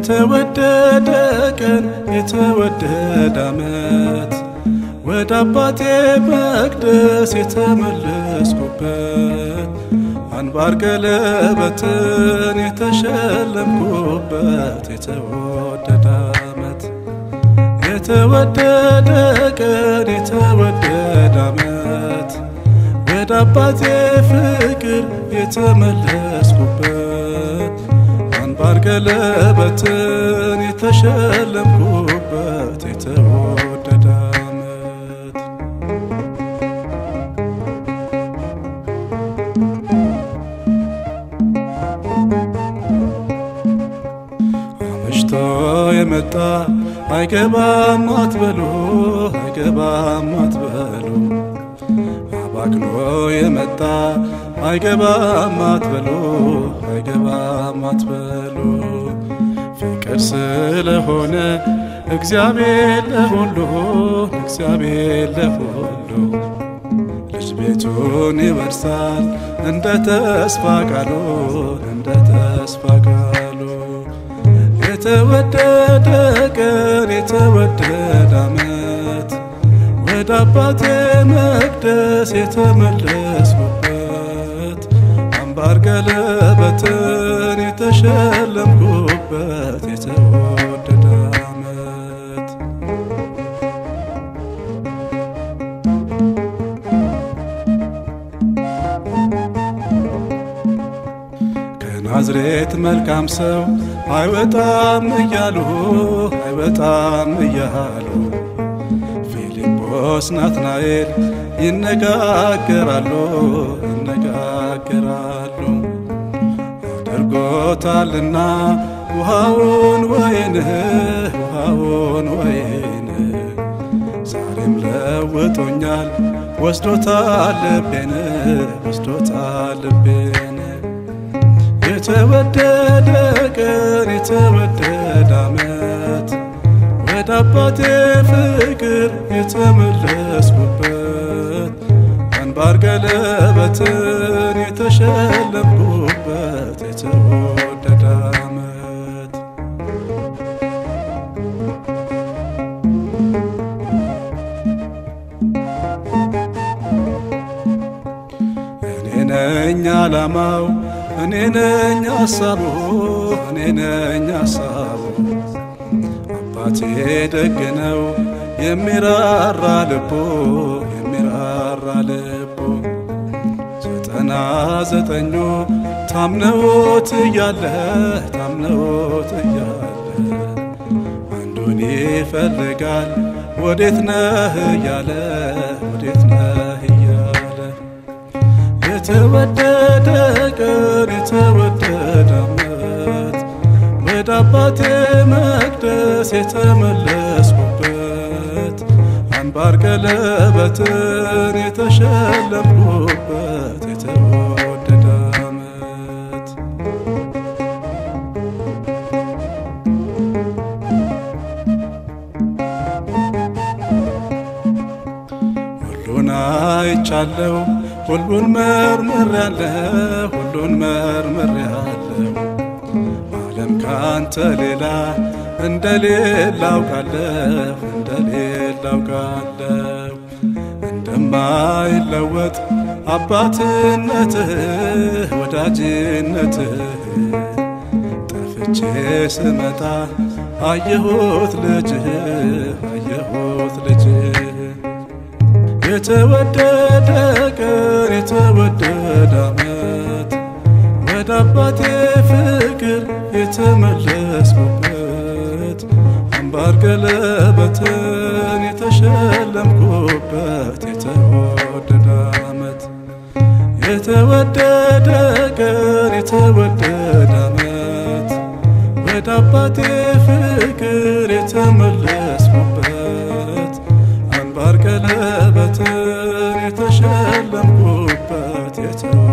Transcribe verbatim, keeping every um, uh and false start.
የተወደደ ቀን የተወደደ ዓመት ወደ አባቴ መቅደስ የተመለስኩበት አንባር ቀለበትን የተሸለምኩበት የተወደደ ዓመት የተወደደ ቀን የተወደደ ዓመት ወደ አባቴ ፍቅር የተመለስኩበት አንባር ቀለበትን የተሸለምኩበት የተወደደ ዓመት አመሽቶ የመጣ አይገባም አትበሉ አይገባም አትበሉ አባክኖ የመጣ አይገባም አትበሉ አይገባም አትበሉ ፍቅር ስለሆነ እግዚአብሔር ለሁሉ እግዚአብሔር ለሁሉ ልጅ ቤቱን ይወርሳል እንደ ተስፋ ቃሉ እንደ ተስፋ ቃሉ የተወደደ ቀን የተወደደ ዓመት ወደ አባቴ መቅደስ የተመለስኩበት አንባር ቀለበትን የተሸለምኩበት የተወደደ ዓመት ከናዝሬት መልካም ሰው አይወጣም እያሉ አይወጣም እያሉ ፊልጶስ ናትናኤል ይነጋገራሉ ይነጋገራሉ አድርጎታልና ውሃውን ወይን ውሃውን ወይን ዛሬም ለውጦኛል ወስዶታል ልቤን ወስዶታል ልቤን የተወደደ ቀን የተወደደ ዓመት ወደ አባቴ ፍቅር የተመለስኩበት አንባር ቀለበትን የተሸለምኩበት የተወደደ ዓመት እኔ ነኝ ዓላማው እኔ ነኝ ሐሳቡ እኔ ነኝ ሐሳቡ አባቴ ደግ ነው የሚራራ ልቡ የሚራራ ልቡ ዘጠና ዘጠኙ ታምነውት እያለ ታምነውት እያለ አንዱን ይፈልጋል ወዴት ነህ እያለ ወዴት ነህ እያለ የተወደደ ቀን የተወደደ ዓመት ወደ አባቴ መቅደስ የተመለስኩበት አንባር ቀለበትን የተሸለምኩበት የተወደደ ዓመት ሁሉን አይቻለሁ ሁሉን መርምሬያለሁ ሁሉን መርምሬያለሁ ዓለም ካንተ ሌላ እንደሌላ አውቃለሁ እንደሌላ አውቃለሁ እንደማይለወጥ አባትነትህ ወዳጅነትህ ጠፍቼ ስመጣ አየሁት ልጅህ አየሁት ልጅህ የተወደደ ቀን የተወደደ ዓመት ወደ አባቴ ፍቅር የተመለስኩበት አንባር ቀለበትን የተሸለምኩበት የተወደደ ዓመት የተወደደ ቀን የተወደደ ዓመት ወደ አባቴ ፍቅር የተመለስኩበት አንባር ቀለበትን የተሸለምኩበት የተወደደ